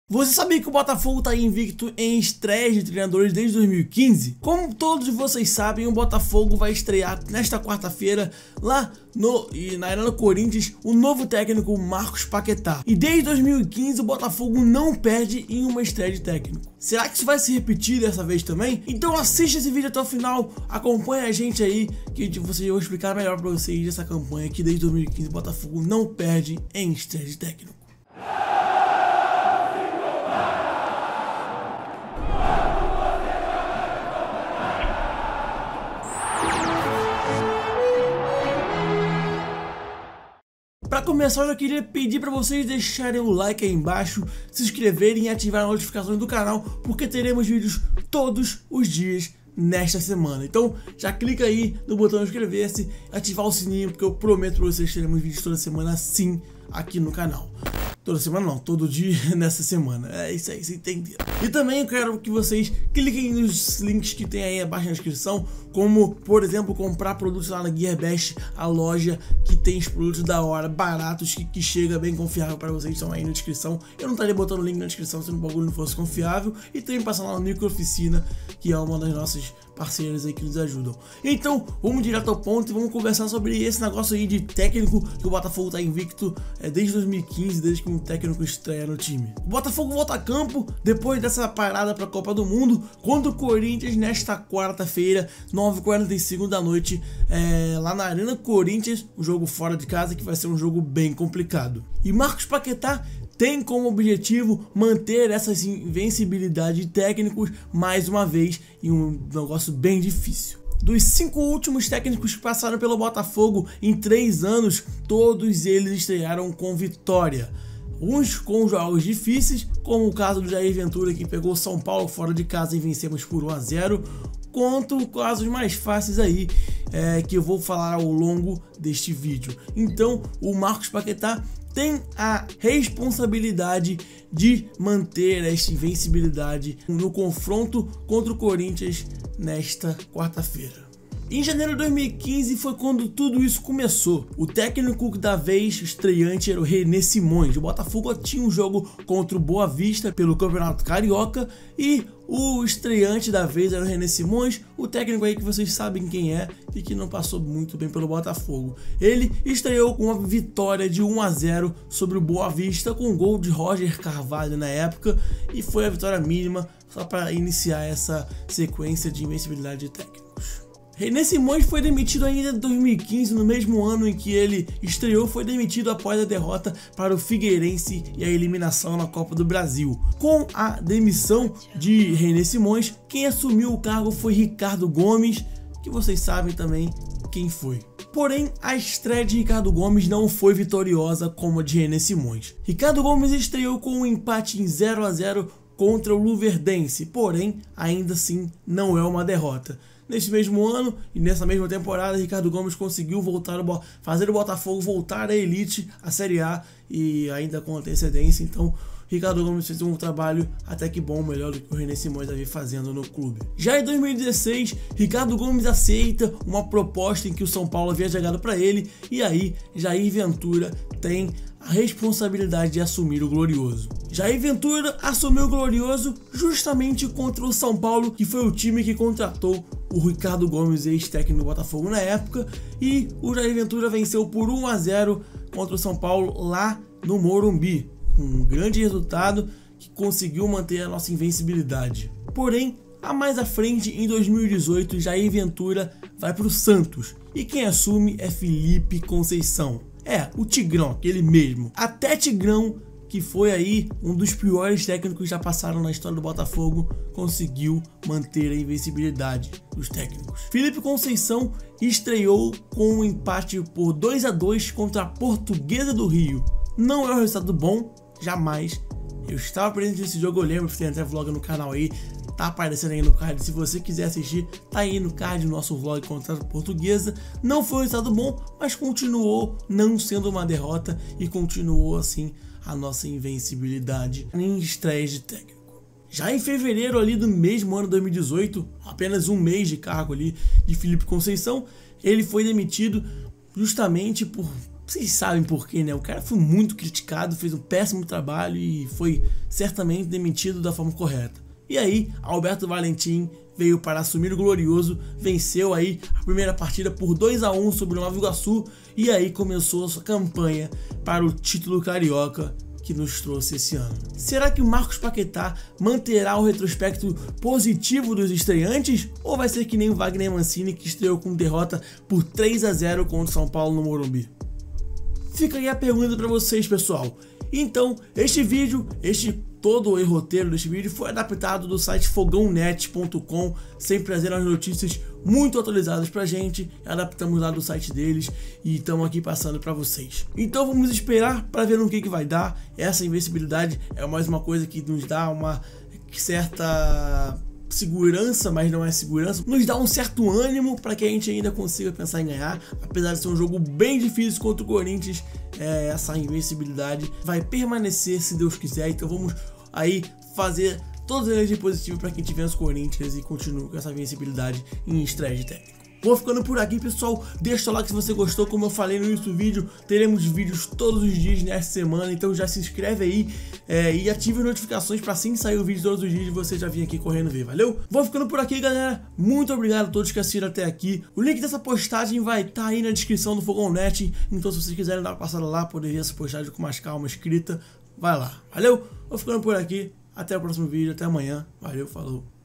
Você sabia que o Botafogo está invicto em estreias de treinadores desde 2015? Como todos vocês sabem, o Botafogo vai estrear nesta quarta-feira lá na Arena Corinthians o novo técnico Marcos Paquetá. E desde 2015 o Botafogo não perde em uma estreia de técnico. Será que isso vai se repetir dessa vez também? Então assista esse vídeo até o final, acompanha a gente aí que eu vou explicar melhor para vocês essa campanha que desde 2015 o Botafogo não perde em estreia de técnico. Para começar, eu queria pedir para vocês deixarem o like aí embaixo, se inscreverem e ativar as notificações do canal, porque teremos vídeos todos os dias nesta semana. Então já clica aí no botão inscrever-se, ativar o sininho, porque eu prometo para vocês que teremos vídeos toda semana sim aqui no canal. Toda semana não, todo dia nessa semana. É isso aí, você entendeu? E também eu quero que vocês cliquem nos links que tem aí abaixo na descrição, como, por exemplo, comprar produtos lá na Gearbest, a loja que tem os produtos da hora, baratos, que chega bem confiável para vocês, estão aí na descrição. Eu não estaria botando o link na descrição se o bagulho não fosse confiável. E também passar lá no Microoficina, que é uma das nossas parceiras aí que nos ajudam. Então, vamos direto ao ponto e vamos conversar sobre esse negócio aí de técnico, que o Botafogo tá invicto desde 2015, desde que um técnico estreia no time. O Botafogo volta a campo depois dessa parada para a Copa do Mundo contra o Corinthians nesta quarta-feira, 9h45 da noite, lá na Arena Corinthians, um jogo fora de casa que vai ser um jogo bem complicado. E Marcos Paquetá tem como objetivo manter essa invencibilidade de técnicos mais uma vez em um negócio bem difícil. Dos 5 últimos técnicos que passaram pelo Botafogo em 3 anos, todos eles estrearam com vitória. Uns com jogos difíceis, como o caso do Jair Ventura, que pegou São Paulo fora de casa e vencemos por 1-0, quanto casos mais fáceis aí, que eu vou falar ao longo deste vídeo. Então, o Marcos Paquetá tem a responsabilidade de manter esta invencibilidade no confronto contra o Corinthians nesta quarta-feira. Em janeiro de 2015 foi quando tudo isso começou. O técnico da vez estreante era o René Simões. O Botafogo tinha um jogo contra o Boa Vista pelo Campeonato Carioca e o estreante da vez era o René Simões, o técnico aí que vocês sabem quem é e que não passou muito bem pelo Botafogo. Ele estreou com uma vitória de 1-0 sobre o Boa Vista com um gol de Roger Carvalho na época, e foi a vitória mínima só para iniciar essa sequência de invencibilidade de técnicos. René Simões foi demitido ainda em 2015, no mesmo ano em que ele estreou, foi demitido após a derrota para o Figueirense e a eliminação na Copa do Brasil. Com a demissão de René Simões, quem assumiu o cargo foi Ricardo Gomes, que vocês sabem também quem foi. Porém, a estreia de Ricardo Gomes não foi vitoriosa como a de René Simões. Ricardo Gomes estreou com um empate em 0-0 contra o Luverdense, porém, ainda assim, não é uma derrota. Nesse mesmo ano e nessa mesma temporada, Ricardo Gomes conseguiu fazer o Botafogo voltar à elite, à Série A, e ainda com antecedência. Então, Ricardo Gomes fez um trabalho até que bom, melhor do que o René Simões havia fazendo no clube. Já em 2016, Ricardo Gomes aceita uma proposta em que o São Paulo havia chegado para ele, e aí Jair Ventura tem a responsabilidade de assumir o Glorioso. Jair Ventura assumiu o Glorioso justamente contra o São Paulo, que foi o time que contratou o Ricardo Gomes, ex-técnico do Botafogo na época, e o Jair Ventura venceu por 1-0 contra o São Paulo lá no Morumbi. Um grande resultado que conseguiu manter a nossa invencibilidade. Porém, mais à frente, em 2018, Jair Ventura vai para o Santos, e quem assume é Felipe Conceição. O Tigrão, aquele mesmo. Até Tigrão, que foi aí um dos piores técnicos que já passaram na história do Botafogo, conseguiu manter a invencibilidade dos técnicos. Felipe Conceição estreou com um empate por 2-2 contra a Portuguesa do Rio. Não é um resultado bom, jamais. Eu estava presente nesse jogo, eu lembro, tem até vlog no canal aí, tá aparecendo aí no card. Se você quiser assistir, tá aí no card o nosso vlog contra a Portuguesa. Não foi um resultado bom, mas continuou não sendo uma derrota e continuou assim a nossa invencibilidade em estreias de técnico. Já em fevereiro ali do mesmo ano 2018, apenas um mês de cargo ali de Felipe Conceição, ele foi demitido justamente por Vocês sabem por quê, né? O cara foi muito criticado, fez um péssimo trabalho e foi certamente demitido da forma correta. E aí, Alberto Valentim veio para assumir o glorioso, venceu aí a primeira partida por 2-1 sobre o Nova Iguaçu e aí começou a sua campanha para o título carioca que nos trouxe esse ano. Será que o Marcos Paquetá manterá o retrospecto positivo dos estreantes ou vai ser que nem o Wagner Mancini que estreou com derrota por 3-0 contra o São Paulo no Morumbi? Fica aí a pergunta para vocês, pessoal. Então, todo o roteiro deste vídeo foi adaptado do site fogãonet.com, sempre trazendo as notícias muito atualizadas pra gente. Adaptamos lá do site deles e estamos aqui passando pra vocês. Então vamos esperar para ver no que vai dar. Essa invencibilidade é mais uma coisa que nos dá uma certa segurança, mas não é segurança, nos dá um certo ânimo para que a gente ainda consiga pensar em ganhar, apesar de ser um jogo bem difícil contra o Corinthians. Essa invencibilidade vai permanecer se Deus quiser, então vamos aí fazer todas as energias positivas para que a gente vença o Corinthians e continue com essa invencibilidade em estreia de técnico. Vou ficando por aqui, pessoal. Deixa o like se você gostou. Como eu falei no início do vídeo, teremos vídeos todos os dias nesta semana, então já se inscreve aí e ative as notificações para assim que sair o vídeo todos os dias você já vir aqui correndo ver, valeu? Vou ficando por aqui, galera. Muito obrigado a todos que assistiram até aqui. O link dessa postagem vai estar aí na descrição do Fogão Net, então se vocês quiserem dar uma passada lá, poder ver essa postagem com mais calma escrita, vai lá, valeu? Vou ficando por aqui. Até o próximo vídeo, até amanhã. Valeu, falou.